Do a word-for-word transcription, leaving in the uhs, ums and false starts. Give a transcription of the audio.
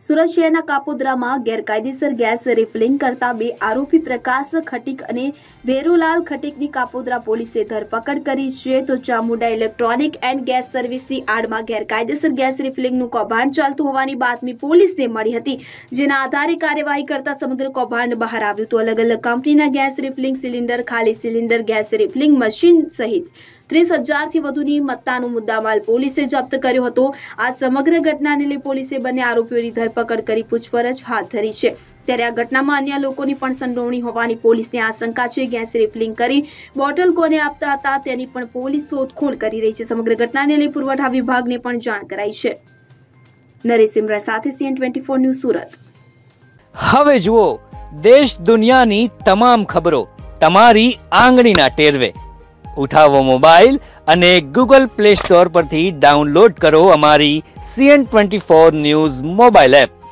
સુરત શહેરના કાપોદ્રામાં ગેરકાયદેસર gas refilling કરતા બે આરોપી પ્રકાશ ખટીક અને ભેરુલાલ ખટીકની કાપોદ્રા પોલીસે ધરપકડ કરી છે. તો ચામુંડા ઇલેક્ટ્રોનિક એન્ડ ગેસ સર્વિસની આડમાં ગેરકાયદેસર ગેસ રિફિલિંગનું કૌભાંડ ચાલતું હોવાની બાતમી પોલીસને મળી હતી, જેના આધારે કાર્યવાહી કરતા સમગ્ર કૌભાંડ બહાર આવ્યું હતું. અલગ અલગ કંપનીના ગેસ રિફિલિંગ સિલિન્ડર, ખાલી સિલિન્ડર, ગેસ રિફિલિંગ મશીન સહિત ત્રીસ હજારથી વધુની મત્તાનો મુદ્દામાલ પોલીસે જપ્ત કર્યો હતો. આ સમગ્ર ઘટનાને લઈ પોલીસે બંને આરોપીઓની ધરપકડ કરી પૂછપરછ હાથ ધરી છે. ત્યારે આ ઘટનામાં અન્ય લોકોની પણ સંડોવણી હોવાની પોલીસને આશંકા છે. ગેસ રિફિલિંગ કરી બોટલ કોને આપતા હતા તેની પણ પોલીસ શોધખોળ કરી રહી છે. સમગ્ર ઘટનાને લઈ પુરવઠા વિભાગને પણ જાણ કરાઈ છે. નરેશ સિમરા સાથે CN twenty four news Surat. હવે જુઓ દેશ દુનિયાની તમામ ખબરો તમારી આંગળીના ટેરવે. ઉઠાવો મોબાઈલ અને ગૂગલ પ્લે સ્ટોર પરથી ડાઉનલોડ કરો અમારી CN twenty four news mobile app.